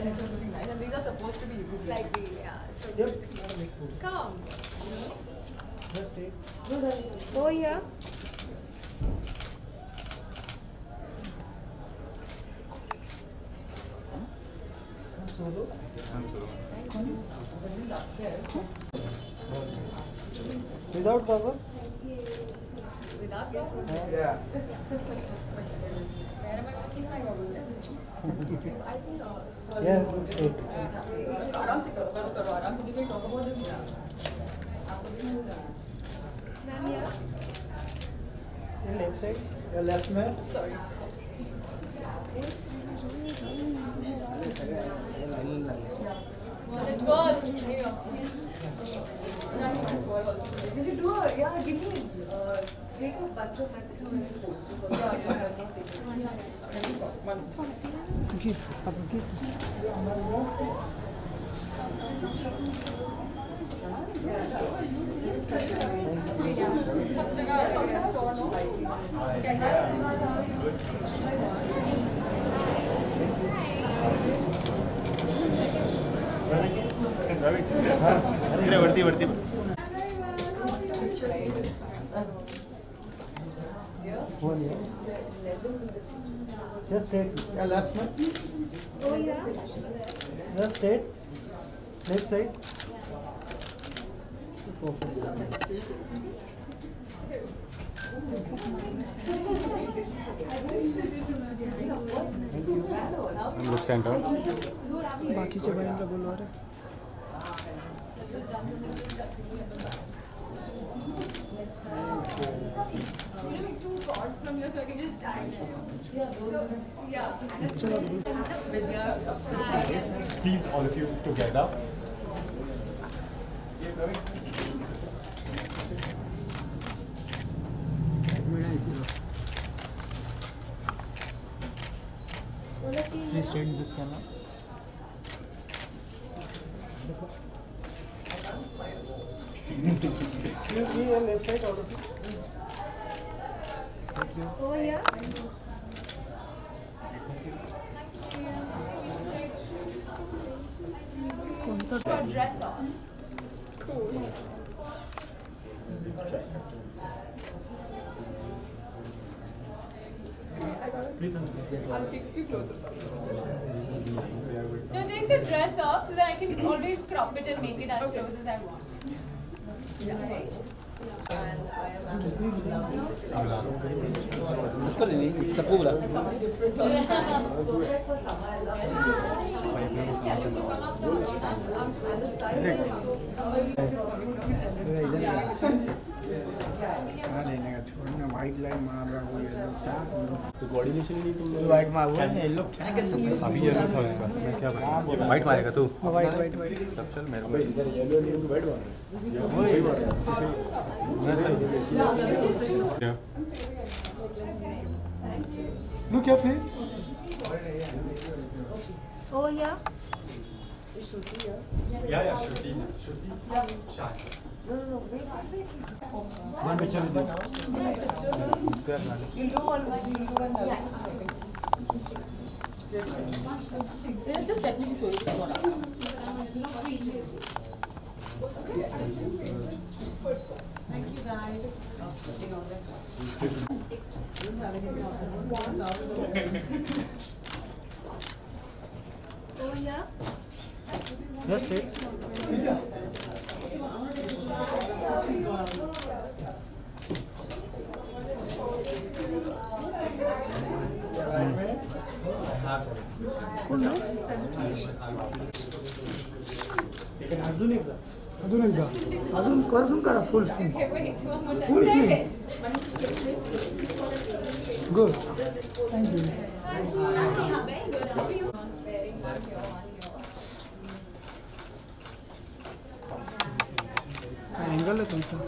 ends up looking nice. And these are supposed to be easy. Slightly, yeah. So Yep. Not a big food. come. Just take. Oh yeah. Solo. Without cover? Without this. Yeah. Where am I going to keep my goggle? I think. Yeah, take. आराम से करो करो करो आराम से we will talk about it. Ma'am, yeah. Your left side. Your left man. Sorry. The 12. You should do a, yeah, give me, take a bunch of my pictures and post it. Yeah, I have not taken it. Okay. Okay. सब जगह store नो वरती One, yeah. Just straight. Yeah, left man. Oh yeah. Just straight. Left side. Perfect. Look center बाकीचे बायांना बोलवा रे. just done the thing that we have two cords from here so I can just tie them. So yeah, with your please all of you together Please straighten this camera. You see your left side out of it. Thank you. Oh yeah. put your dress on. Cool. I'll keep you closer. No, take the dress off so that I can always crop it and make it as close as I want. Yeah, right? And I am That's something different. for summer, I love it. Just tell him to come up now. And the style छोड़ना white line मार रहा हूँ ये लोग क्या तो coordination नहीं तुम वाइट मार वो ये लोग क्या अभी ये लोग ठोकेगा मैं क्या बताऊं वाइट मारेगा तू वाइट वाइट वाइट तब चल मेरे को इधर येलो नहीं तो वाइट मार Look here, please. Oh yeah. या श्रुति शायद One picture with you. You'll do one. Just let me show you this one. Thank you, guys. Oh yeah. Just take. अजून एकदा अजून कर करा full Okay, wait, one more time. Say it. Good thank you Very good. How are you? Wearing one here, one here. Angle आहे तुमचा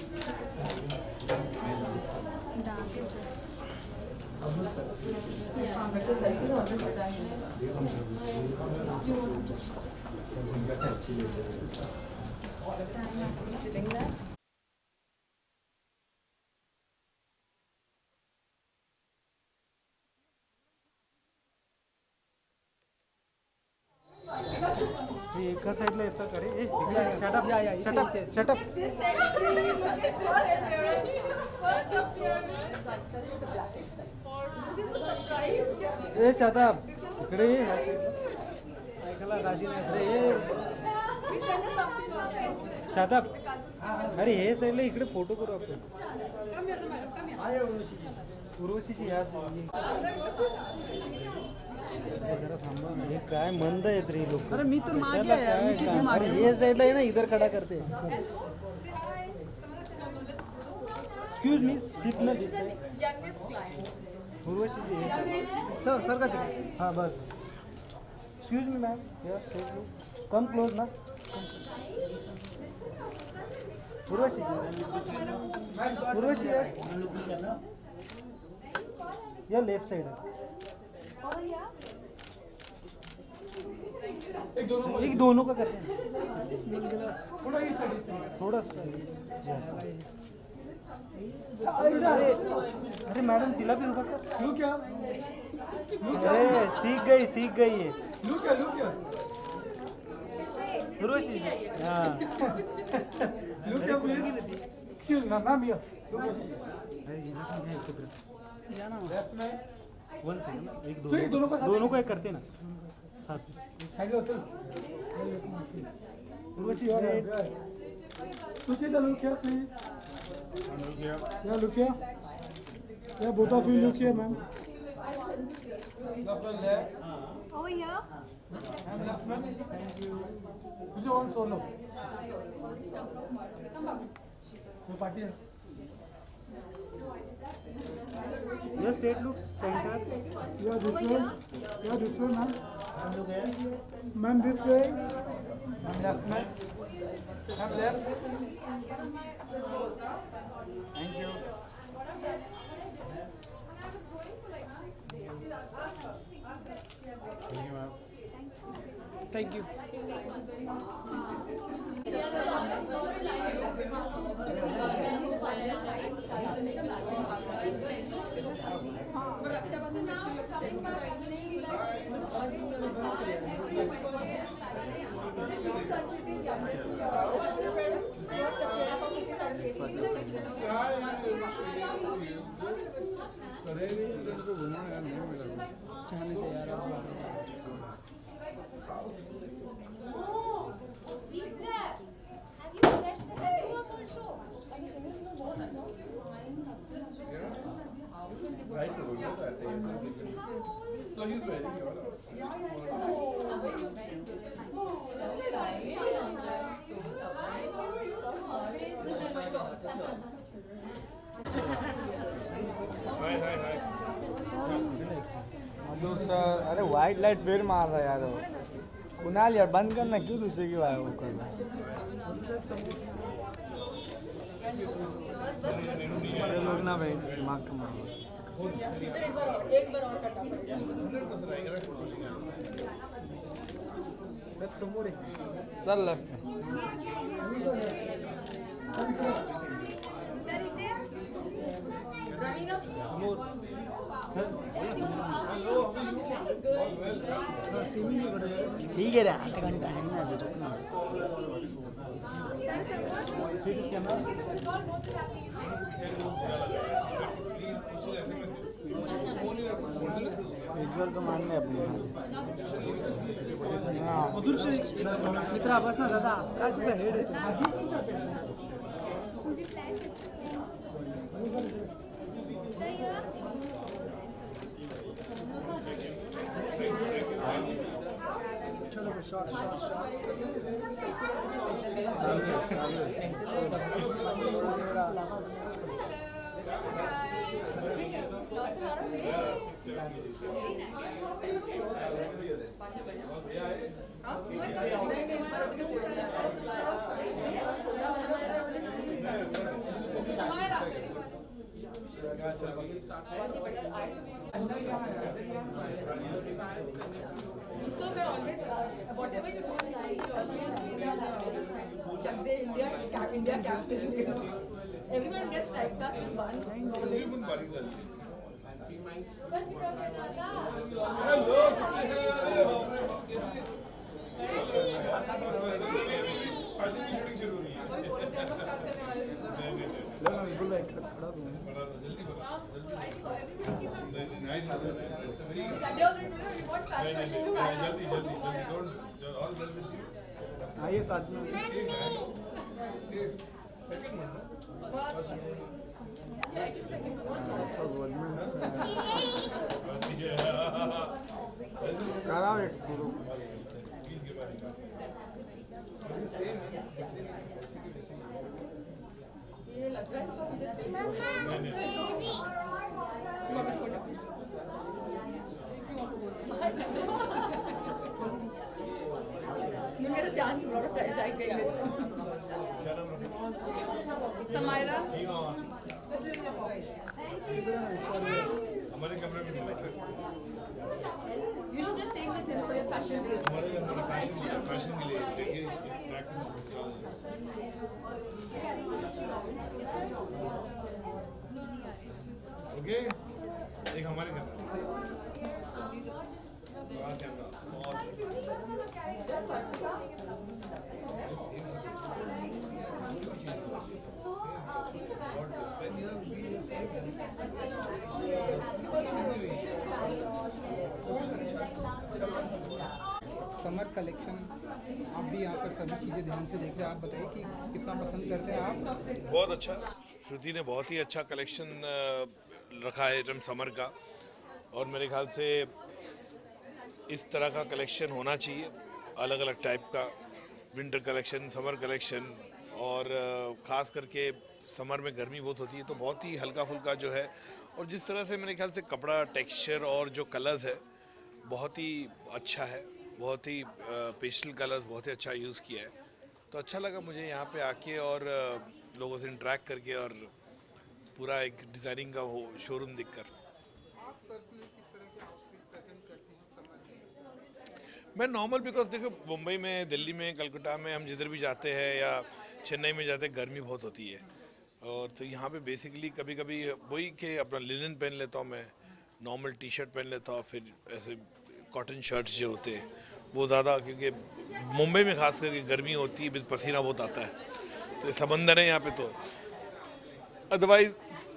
Somebody sitting there. एका साईडला येतं का रे? Shut up shut up shut up. ए shut up. इकडे ये. ऐकायला राजी नाही रे. Shut up. अरे हे साईडला इकडे फोटो करू आपण. उर्वशीची ह्या जरा थांबा. हे काय मंद आहेत रे लोक. अरे मी तर मागे आहे यार, मी किती मागे. अरे ये साईडला आहे ना, इधर खडा करते. एक्सक्यूज मी, सिट ना दिस. Youngest client. उर्वशीची सर सर का तिकडे. हाँ बस. Excuse me ma'am, yes come close ना. उर्वशी उर्वशी या लेफ्ट साइड है. Oh yeah. एक दोनों का करते हैं. थोड़ा सा. अरे अरे मैडम तिला भी उभा कर. लू क्या अरे सीख गई है. लू क्या उर्वशी. हाँ लू क्या एक्सक्यूज मी मैम हियर. अरे ये ना तुझे एकत्र या ना. लेफ्ट में वन सेकंड. एक तो एक दोनों दोनों को एक करते ना साथ में. साइड लो चल. उर्वशी और तुझे the look here please. Yeah look here. Yeah both of you look here ma'am. Left Oh yeah. and left ma'am. तुझे वन सोलो. ये पार्टी है. Your state looks center. Yeah this Oh way. yeah. Yeah this way ma'am. Ma'am this way. Ma'am left में. Ma'am left. Thank you. Thank you. अरे white light फिर मार रहा है यार. कुणाल यार बंद करना, क्यों दूसरे की वायर वो कर रहा है. ये लोग ना भाई दिमाग का मारो. एक बार और करना पड़ेगा. सर लेफ्ट में. Sir, इधर. रवीना. ठीक है रे, आधा घंटा है ना अभी रुकना. विजुअल तो मानने अपनी. मित्रा बस ना दादा. काय तुझा हेड येतो. तुझी फ्लॅश Sir, here. चलो short Lost a lot of weight. Very nice. Samara. उसको मैं always whatever you don't like, you always say that जब दे India captain. Everyone gets typecast with one. आइए साथ में। कराओ एक फोटो। ये लग रहा है मेरा चांस बहुत टाइम गया। समायरा हमारे कमरे में You should just take with him for your fashion days. Fashion के लिए देखिए ओके एक हमारे कमरे समर कलेक्शन आप भी यहाँ पर सभी चीज़ें ध्यान से देख रहे हैं। आप बताइए कि कितना पसंद करते हैं आप? बहुत अच्छा, श्रुति ने बहुत ही अच्छा कलेक्शन रखा है टर्म समर का, और मेरे ख्याल से इस तरह का कलेक्शन होना चाहिए, अलग अलग टाइप का विंटर कलेक्शन, समर कलेक्शन, और ख़ास करके समर में गर्मी बहुत होती है तो बहुत ही हल्का फुल्का जो है, और जिस तरह से मेरे ख्याल से कपड़ा टेक्सचर और जो कलर्स है बहुत ही अच्छा है, बहुत ही पेस्टल कलर्स बहुत ही अच्छा यूज़ किया है, तो अच्छा लगा मुझे यहाँ पे आके और लोगों से इंटरेक्ट करके और पूरा एक डिज़ाइनिंग का वो शोरूम देखकर। आप पर्सनली किस तरह के आउटफिट प्रेजेंट करते हैं समर में? मैं नॉर्मल, बिकॉज देखो मुंबई में, दिल्ली में, कलकत्ता में हम जिधर भी जाते हैं या चेन्नई में जाते हैं गर्मी बहुत होती है, और तो यहाँ पे बेसिकली कभी कभी वही कि अपना लिनन पहन लेता हूँ मैं, नॉर्मल टी शर्ट पहन लेता हूँ, फिर ऐसे कॉटन शर्ट्स जो होते हैं वो ज़्यादा, क्योंकि मुंबई में खास करके गर्मी होती है, पसीना बहुत आता है, तो समंदर है यहाँ पे, तो अदरवाइज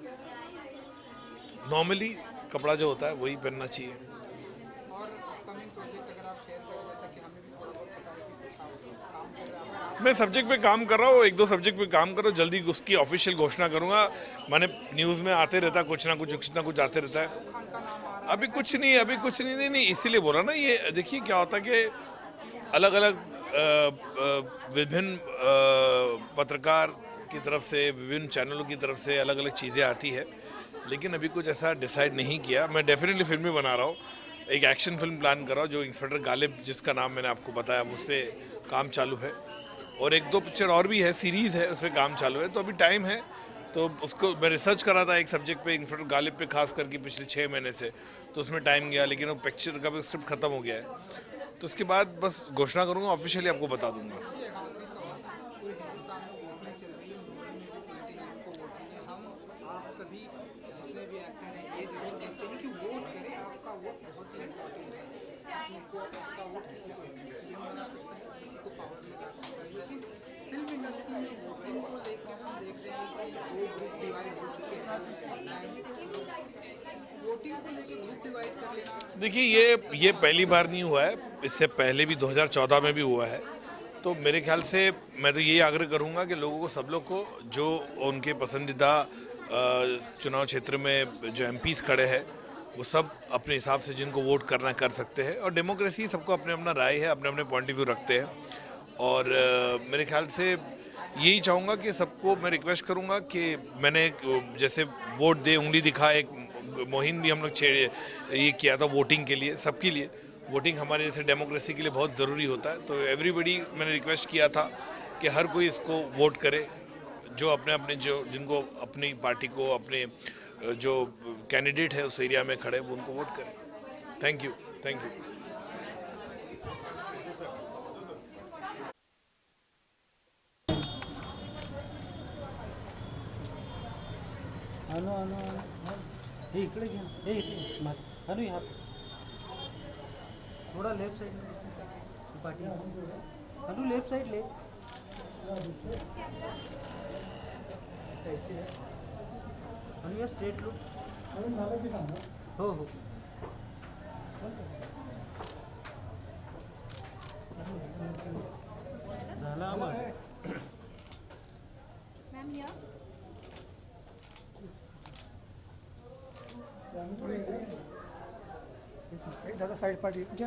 नॉर्मली कपड़ा जो होता है वही पहनना चाहिए। और अपकमिंग प्रोजेक्ट अगर आप शेयर करें, जैसा कि हमें भी थोड़ा बहुत पता है कि कुछ आप काम कर रहे हैं। मैं सब्जेक्ट पे काम कर रहा हूँ, एक दो सब्जेक्ट पे काम कर रहा हूँ, जल्दी उसकी ऑफिशियल घोषणा करूँगा। मैंने न्यूज़ में आते रहता है कुछ ना कुछ आते रहता है। अभी कुछ नहीं, इसीलिए बोला ना, ये देखिए क्या होता है कि अलग अलग विभिन्न पत्रकार की तरफ से, विभिन्न चैनलों की तरफ से अलग अलग चीज़ें आती है, लेकिन अभी कुछ ऐसा डिसाइड नहीं किया। मैं डेफिनेटली फिल्म भी बना रहा हूँ, एक एक्शन फिल्म प्लान कर रहा हूँ, जो इंस्पेक्टर गालिब जिसका नाम मैंने आपको बताया, उस पर काम चालू है, और एक दो पिक्चर और भी है, सीरीज़ है, उस पर काम चालू है, तो अभी टाइम है, तो उसको मैं रिसर्च कर रहा था एक सब्जेक्ट पे, इंस्पेक्टर गालिब पे खास करके पिछले 6 महीने से, तो उसमें टाइम गया, लेकिन वो पिक्चर का भी स्क्रिप्ट खत्म हो गया है, तो उसके बाद बस घोषणा करूँगा, ऑफिशियली आपको बता दूंगा। पूरे हिंदुस्तान में वोटिंग चल रही है, मुंबई में भी 29 को वोटिंग है। हम आप सभी जितने भी एक्टर हैं ये जरूर देखते हैं कि वोट करें, आपका वोट बहुत ही इम्पोर्टेंट है। किसी को आपका वोट किसी को नहीं बना सकता है, किसी को पावर में ला सकता है, लेकिन फिल्म इंडस्ट्री में वोटिंग को लेकर हम देख रहे हैं कि दो ग्रुप डिवाइड हो चुके हैं। वोटिंग को लेकर ग्रुप डिवाइड कर लेना, देखिए ये पहली बार नहीं हुआ है, इससे पहले भी 2014 में भी हुआ है, तो मेरे ख्याल से मैं तो यही आग्रह करूंगा कि लोगों को, सब लोग को, जो उनके पसंदीदा चुनाव क्षेत्र में जो एमपीज खड़े हैं, वो सब अपने हिसाब से जिनको वोट करना कर सकते हैं, और डेमोक्रेसी, सबको अपने अपना राय है, अपने अपने पॉइंट ऑफ व्यू रखते हैं, और मेरे ख्याल से यही चाहूँगा कि सबको मैं रिक्वेस्ट करूँगा कि मैंने जैसे वोट दे उंगली दिखा, एक मुहिम भी हम लोग ये किया था वोटिंग के लिए, सबके लिए वोटिंग हमारे जैसे डेमोक्रेसी के लिए बहुत ज़रूरी होता है, तो एवरीबडी मैंने रिक्वेस्ट किया था कि हर कोई इसको वोट करे, जो अपने अपने जिनको अपनी पार्टी को, अपने जो कैंडिडेट है उस एरिया में खड़े, वो उनको वोट करें। Thank you. अनु हे इकडे घ्या, हे इथे अनु यहाँ थोड़ा लेफ्ट साइड में। पार्टी अनु लेफ्ट साइड ले ऐसे है अनु या स्ट्रेट लुक हो झाला आम्हाला Ma'am, here. ज़्यादा साइड पार्टी क्या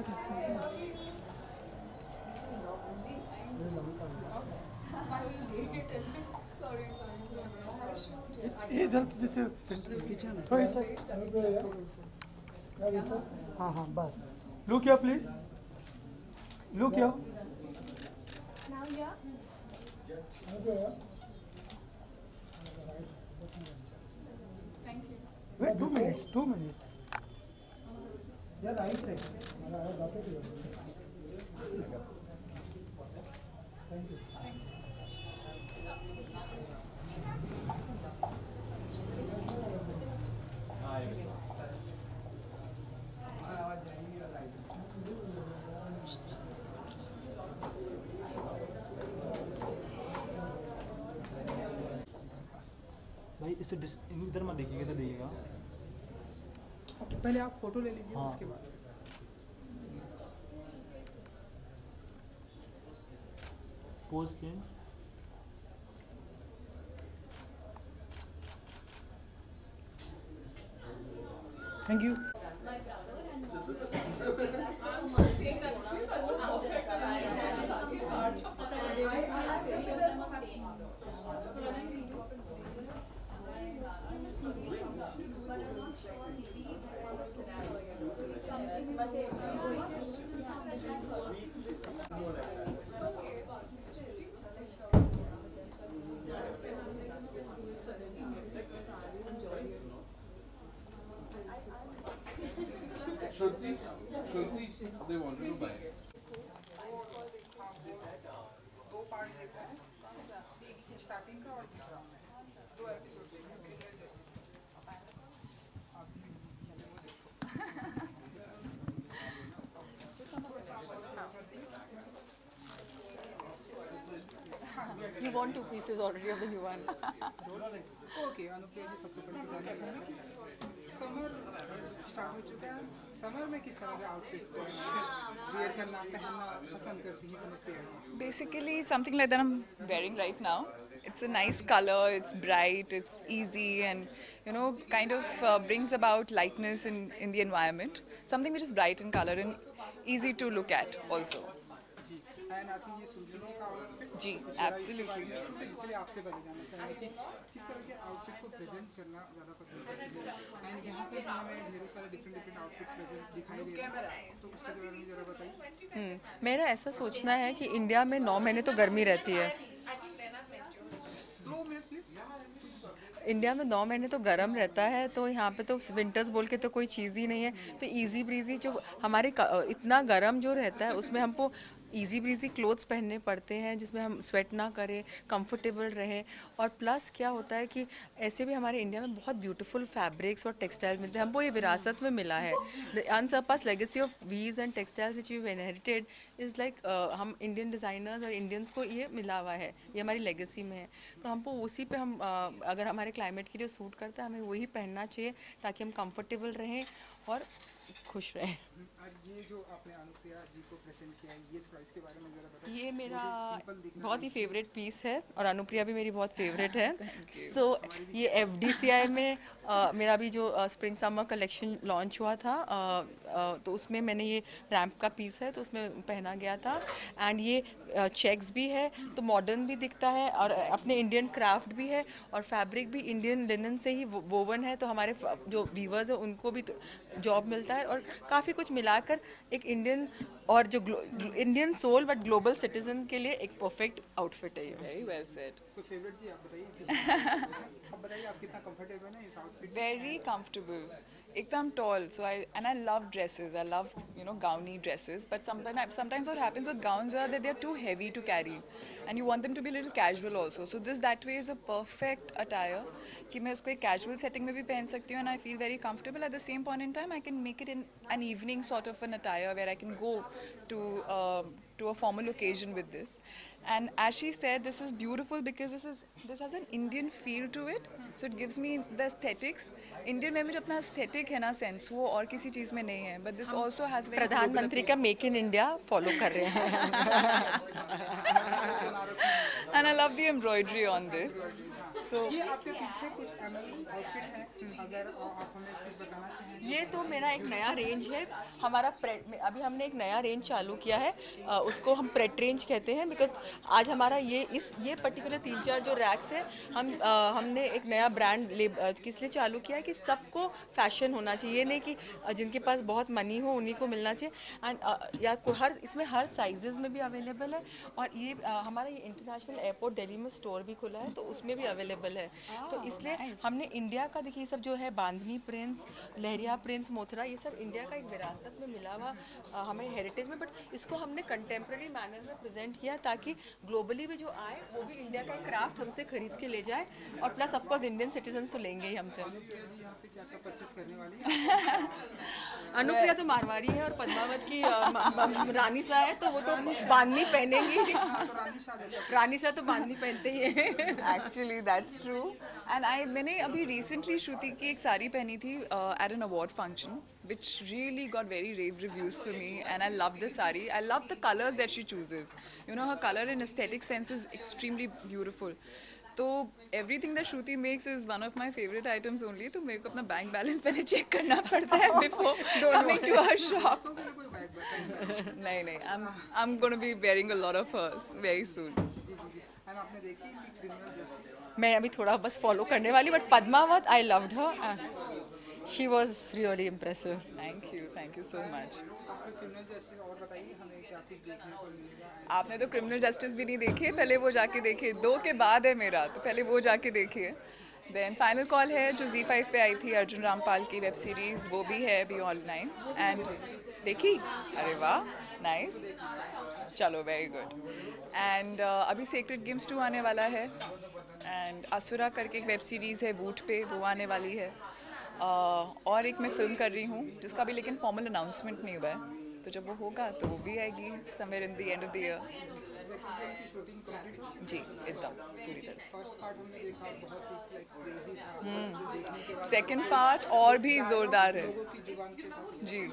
इधर जैसे थोड़ी सा हाँ हाँ बस look here please look here Now here. Wait 2 minutes. या राइट साइड भाई इसे इधर मत देखिएगा इधर देखिएगा ओके पहले आप फोटो ले लीजिए हाँ। उसके बाद pose change thank you Shruti, they want to buy. दो पार्ट देखा है स्टार्टिंग का और दूसरा दो एपिसोड देखे You want 2 pieces already of the new one. Okay Anupriya ji सबसे पहले तो जानना चाहेंगे समर स्टार्ट हो चुका है समर में किस तरह के आउटफिट वियर करना पहनना पसंद करती हैं Anupriya ji Basically, something like that I'm wearing right now. It's a nice color, it's bright, it's easy, and kind of brings about lightness in the environment. Something which is bright in color and easy to look at also. जी and आपकी ये सुल्तानों का outfit जी, absolutely. चलिए आपसे पहले जानना चाहेंगे कि किस तरह के आउटफिट को प्रेजेंट करना ज़्यादा पसंद करती है एंड यहाँ पे हमें ढेरों सारे डिफरेंट आउटफिट प्रेजेंट दिखाई दे रहे हैं तो उसके बारे में ज़रा बताइए मेरा ऐसा सोचना है कि इंडिया में 9 महीने तो गर्मी रहती है इंडिया में 9 महीने तो गर्म रहता है तो यहाँ पे तो विंटर्स बोल के तो कोई चीज़ ही नहीं है तो इजी ब्रीजी जो हमारे इतना गर्म जो रहता है उसमें हमको इजी ब्रीजी क्लोथ्स पहनने पड़ते हैं जिसमें हम स्वेट ना करें कंफर्टेबल रहें और प्लस क्या होता है कि ऐसे भी हमारे इंडिया में बहुत ब्यूटीफुल फैब्रिक्स और टेक्सटाइल्स मिलते हैं हमको ये विरासत में मिला है the unsurpassed legacy of weaves and textiles which we inherited is like हम इंडियन डिज़ाइनर्स और इंडियंस को ये मिला हुआ है ये हमारी लेगेसी में है तो हमको उसी पे हम अगर हमारे क्लाइमेट के लिए सूट करता है हमें वही पहनना चाहिए ताकि हम कंफर्टेबल रहें और खुश रहें ये जो आपने अनुप्रिया जी को प्रेजेंट किया है ये थोड़ा इसके बारे में जरा बताइए ये मेरा बहुत ही फेवरेट पीस है और अनुप्रिया भी मेरी बहुत फेवरेट है सो ये FDCI में मेरा भी जो स्प्रिंग समर कलेक्शन लॉन्च हुआ था तो उसमें मैंने ये रैम्प का पीस है तो उसमें पहना गया था एंड ये चेक्स भी है तो मॉडर्न भी दिखता है और अपने इंडियन क्राफ्ट भी है और फैब्रिक भी इंडियन लिनन से ही वोवन है तो हमारे जो वीवर्स हैं उनको भी जॉब मिलता है और काफ़ी कुछ मिलाकर एक इंडियन और जो Indian soul but global citizen के लिए एक परफेक्ट आउटफिट है ये very well said so favourite जी आप बताइए अब बताइए आप कितना कंफर्टेबल हैं इस आउटफिट very comfortable एक तो I'm tall so I love dresses I love gowny dresses but sometimes what happens with gowns are that they're too heavy to carry and you want them to be a little casual also so this that way is a perfect attire कि मैं उसको एक casual setting में भी पहन सकती हूँ and I feel very comfortable at the same point in time I can make it in an evening sort of an attire where I can go to to a formal occasion with this. And as she said, this is beautiful because this has an Indian feel to it. So it gives me the aesthetics. Indian में मुझे अपना aesthetic है ना sense, वो और किसी चीज़ में नहीं है. But this also has very प्रधानमंत्री का मेक इन इंडिया फॉलो कर रहे हैं. And I love the embroidery on this. So ये आपके पीछे कुछ आउटफिट है, अगर आप हमें कुछ बताना चाहें. ये तो मेरा एक नया रेंज है. हमारा अभी हमने एक नया रेंज चालू किया है, उसको हम प्रेट रेंज कहते हैं. बिकॉज आज हमारा ये पर्टिकुलर 3-4 जो रैक्स है, हमने एक नया ब्रांड किस लिए चालू किया है कि सबको फैशन होना चाहिए. ये नहीं कि जिनके पास बहुत मनी हो उन्हीं को मिलना चाहिए. एंड या इसमें हर साइजेस में भी अवेलेबल है. और ये हमारा ये इंटरनेशनल एयरपोर्ट दिल्ली में स्टोर भी खुला है, तो उसमें भी अवेलेबल है. तो इसलिए हमने इंडिया का देखिए सब जो है बांधनी प्रिंट्स, लहरिया प्रिंट्स, मोथरा, ये सब इंडिया का एक विरासत में मिला हुआ हमें हेरिटेज में. बट इसको हमने कंटेम्प्रेरी मैनर में प्रेजेंट किया ताकि ग्लोबली भी जो आए वो भी इंडिया का एक क्राफ्ट हमसे खरीद के ले जाए. और प्लस ऑफकोर्स इंडियन सिटीजन तो लेंगे ही हमसे. अनुप्रिया तो मारवाड़ी है और पद्मावत की रानी सा है, तो वो तो बांधनी पहनेंगी. रानी सा तो बांधनी पहनते ही है. Actually, that's true. And मैंने अभी recently श्रुति की एक साड़ी पहनी थी at an award function, which really got very rave reviews for me. And I love the sari. I love the colors that she chooses. You know, her color and aesthetic sense is extremely beautiful. तो everything that Shruti makes is one of my favorite items only. तो मेरे को अपना bank balance पहले check करना पड़ता है before coming to her shop. नहीं, I'm going to be wearing a lot of hers very soon. मैं अभी थोड़ा बस फॉलो करने वाली. But Padmaavat, I loved her. She was really impressive. Thank you so much. आपने तो क्रिमिनल जस्टिस भी नहीं देखे, पहले वो जाके देखिए. 2 के बाद है मेरा, तो पहले वो जाके देखिए. देन फाइनल कॉल है जो ZEE5 पे आई थी, अर्जुन रामपाल की वेब सीरीज़, वो भी है अभी ऑनलाइन. एंड देखी, अरे वाह, नाइस, चलो वेरी गुड. एंड अभी सेक्रेड गेम्स 2 आने वाला है. एंड असुरा करके एक वेब सीरीज़ है वूट पे, वो आने वाली है. और एक मैं फिल्म कर रही हूँ जिसका भी लेकिन फॉर्मल अनाउंसमेंट नहीं हुआ है, तो जब वो होगा तो वो भी आएगी somewhere in the end of the year. जी एकदम पूरी तरह से. सेकंड पार्ट और भी ज़ोरदार है जी.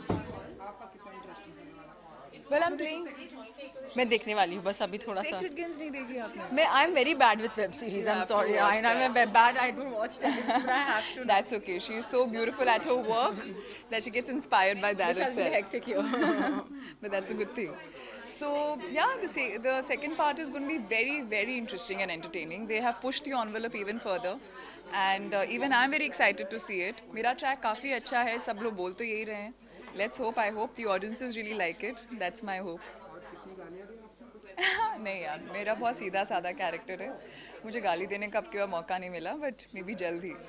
Well I am playing. मैं देखने वाली हूँ बस अभी थोड़ा सा. सेक्रेड गेम्स नहीं देखी आपने? मैं I am very bad with web series. I am sorry, I am bad. I don't watch television. I have to. That's okay. She is so beautiful at her work that she gets inspired by that This has been itself. hectic here. But that's a good thing. So yeah, the second part is going to be very, very interesting and entertaining. They have pushed the envelope even further, and even I'm very excited to see it. मेरा track काफ़ी अच्छा है, सब लोग बोल तो यही रहे हैं. Let's hope. I hope the audiences really like it. That's my hope. नहीं यार, मेरा बहुत सीधा साधा कैरेक्टर है. मुझे गाली देने का अब के बाद मौका नहीं मिला, बट मे बी जल्द ही.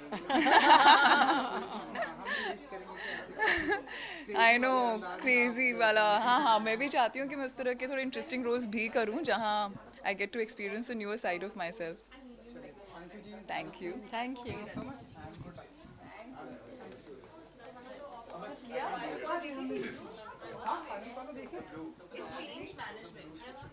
आई नो, क्रेजी वाला. हाँ, मैं भी चाहती हूँ कि मैं उस तरह के थोड़े इंटरेस्टिंग रोल्स भी करूँ जहाँ I get to experience a newer side of myself. Thank you. It's change management.